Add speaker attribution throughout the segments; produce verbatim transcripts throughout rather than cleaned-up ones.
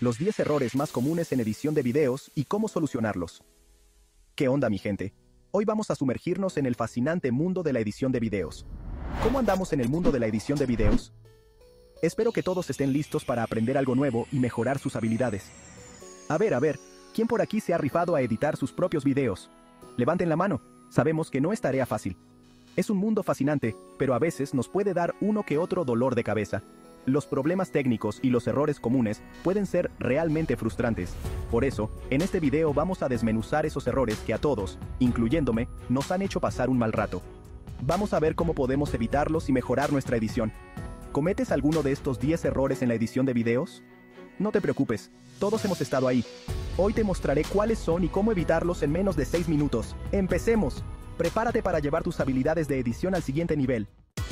Speaker 1: los diez errores más comunes en edición de videos y cómo solucionarlos. ¿Qué onda, mi gente? Hoy vamos a sumergirnos en el fascinante mundo de la edición de videos. ¿Cómo andamos en el mundo de la edición de videos? Espero que todos estén listos para aprender algo nuevo y mejorar sus habilidades. A ver, a ver, ¿quién por aquí se ha rifado a editar sus propios videos? Levanten la mano, sabemos que no es tarea fácil. Es un mundo fascinante, pero a veces nos puede dar uno que otro dolor de cabeza. Los problemas técnicos y los errores comunes pueden ser realmente frustrantes. Por eso, en este video vamos a desmenuzar esos errores que a todos, incluyéndome, nos han hecho pasar un mal rato. Vamos a ver cómo podemos evitarlos y mejorar nuestra edición. ¿Cometes alguno de estos diez errores en la edición de videos? No te preocupes, todos hemos estado ahí. Hoy te mostraré cuáles son y cómo evitarlos en menos de seis minutos. ¡Empecemos! Prepárate para llevar tus habilidades de edición al siguiente nivel.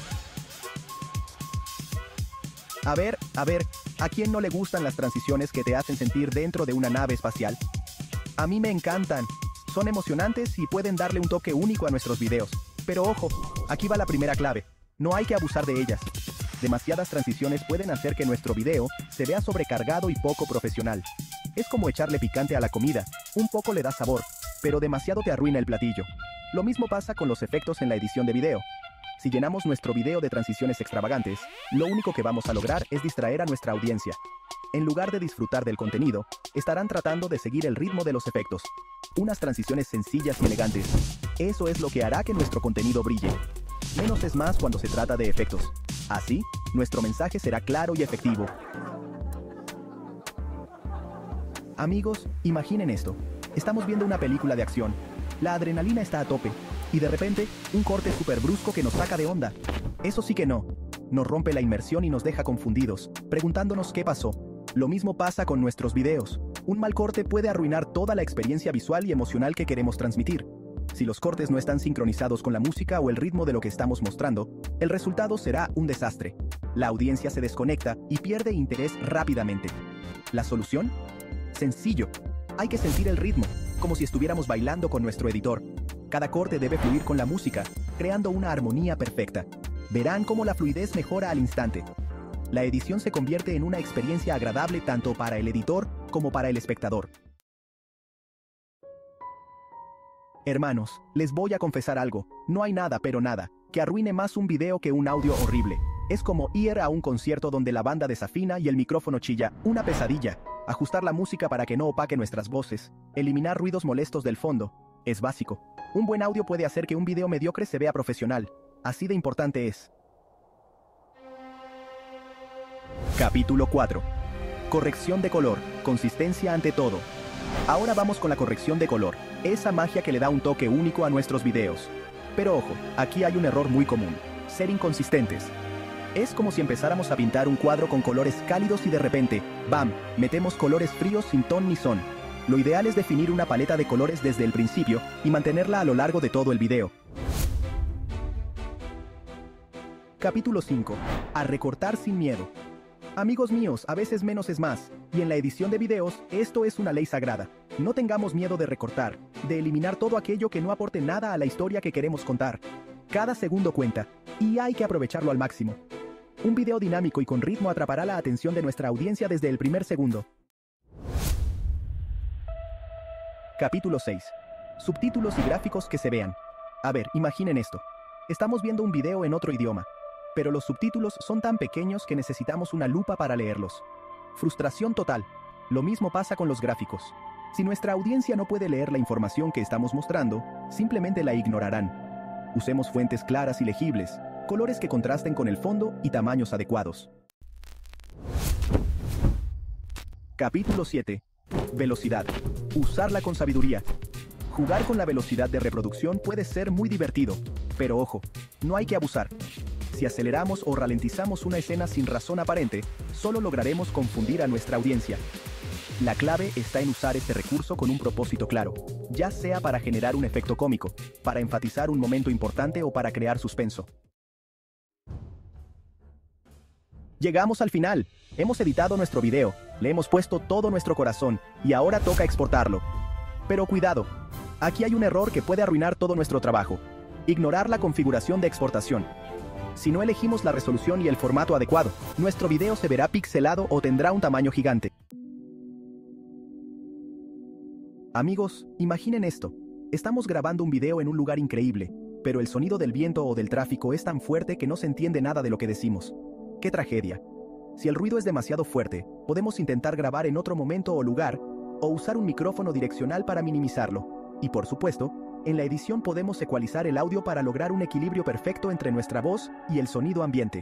Speaker 1: A ver, a ver, ¿a quién no le gustan las transiciones que te hacen sentir dentro de una nave espacial? A mí me encantan. Son emocionantes y pueden darle un toque único a nuestros videos. Pero ojo, aquí va la primera clave. No hay que abusar de ellas. Demasiadas transiciones pueden hacer que nuestro video se vea sobrecargado y poco profesional. Es como echarle picante a la comida. Un poco le da sabor, pero demasiado te arruina el platillo. Lo mismo pasa con los efectos en la edición de video. Si llenamos nuestro video de transiciones extravagantes, lo único que vamos a lograr es distraer a nuestra audiencia. En lugar de disfrutar del contenido, estarán tratando de seguir el ritmo de los efectos. Unas transiciones sencillas y elegantes. Eso es lo que hará que nuestro contenido brille. Menos es más cuando se trata de efectos. Así, nuestro mensaje será claro y efectivo. Amigos, imaginen esto. Estamos viendo una película de acción. La adrenalina está a tope. Y de repente, un corte súper brusco que nos saca de onda. Eso sí que no. Nos rompe la inmersión y nos deja confundidos, preguntándonos qué pasó. Lo mismo pasa con nuestros videos. Un mal corte puede arruinar toda la experiencia visual y emocional que queremos transmitir. Si los cortes no están sincronizados con la música o el ritmo de lo que estamos mostrando, el resultado será un desastre. La audiencia se desconecta y pierde interés rápidamente. ¿La solución? Sencillo. Hay que sentir el ritmo, como si estuviéramos bailando con nuestro editor. Cada corte debe fluir con la música, creando una armonía perfecta. Verán cómo la fluidez mejora al instante. La edición se convierte en una experiencia agradable tanto para el editor como para el espectador. Hermanos, les voy a confesar algo, no hay nada pero nada, que arruine más un video que un audio horrible. Es como ir a un concierto donde la banda desafina y el micrófono chilla, una pesadilla. Ajustar la música para que no opaque nuestras voces, eliminar ruidos molestos del fondo, es básico. Un buen audio puede hacer que un video mediocre se vea profesional. Así de importante es. Capítulo cuatro. Corrección de color, consistencia ante todo. Ahora vamos con la corrección de color, esa magia que le da un toque único a nuestros videos. Pero ojo, aquí hay un error muy común, ser inconsistentes. Es como si empezáramos a pintar un cuadro con colores cálidos y de repente, ¡bam!, metemos colores fríos sin ton ni son. Lo ideal es definir una paleta de colores desde el principio y mantenerla a lo largo de todo el video. Capítulo cinco. A recortar sin miedo. Amigos míos, a veces menos es más, y en la edición de videos, esto es una ley sagrada. No tengamos miedo de recortar, de eliminar todo aquello que no aporte nada a la historia que queremos contar. Cada segundo cuenta, y hay que aprovecharlo al máximo. Un video dinámico y con ritmo atrapará la atención de nuestra audiencia desde el primer segundo. Capítulo seis. Subtítulos y gráficos que se vean. A ver, imaginen esto. Estamos viendo un video en otro idioma, pero los subtítulos son tan pequeños que necesitamos una lupa para leerlos. Frustración total. Lo mismo pasa con los gráficos. Si nuestra audiencia no puede leer la información que estamos mostrando, simplemente la ignorarán. Usemos fuentes claras y legibles, colores que contrasten con el fondo y tamaños adecuados. Capítulo siete. Velocidad. Usarla con sabiduría. Jugar con la velocidad de reproducción puede ser muy divertido, pero ojo, no hay que abusar. Si aceleramos o ralentizamos una escena sin razón aparente, solo lograremos confundir a nuestra audiencia. La clave está en usar este recurso con un propósito claro, ya sea para generar un efecto cómico, para enfatizar un momento importante o para crear suspenso. Llegamos al final. Hemos editado nuestro video, le hemos puesto todo nuestro corazón, y ahora toca exportarlo. Pero cuidado, aquí hay un error que puede arruinar todo nuestro trabajo. Ignorar la configuración de exportación. Si no elegimos la resolución y el formato adecuado, nuestro video se verá pixelado o tendrá un tamaño gigante. Amigos, imaginen esto. Estamos grabando un video en un lugar increíble, pero el sonido del viento o del tráfico es tan fuerte que no se entiende nada de lo que decimos. ¡Qué tragedia! Si el ruido es demasiado fuerte, podemos intentar grabar en otro momento o lugar, o usar un micrófono direccional para minimizarlo. Y por supuesto, en la edición podemos ecualizar el audio para lograr un equilibrio perfecto entre nuestra voz y el sonido ambiente.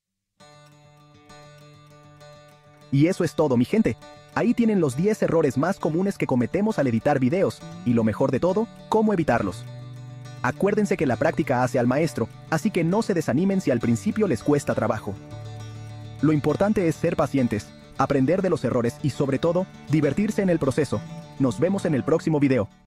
Speaker 1: Y eso es todo, mi gente. Ahí tienen los diez errores más comunes que cometemos al editar videos, y lo mejor de todo, cómo evitarlos. Acuérdense que la práctica hace al maestro, así que no se desanimen si al principio les cuesta trabajo. Lo importante es ser pacientes, aprender de los errores y sobre todo, divertirse en el proceso. Nos vemos en el próximo video.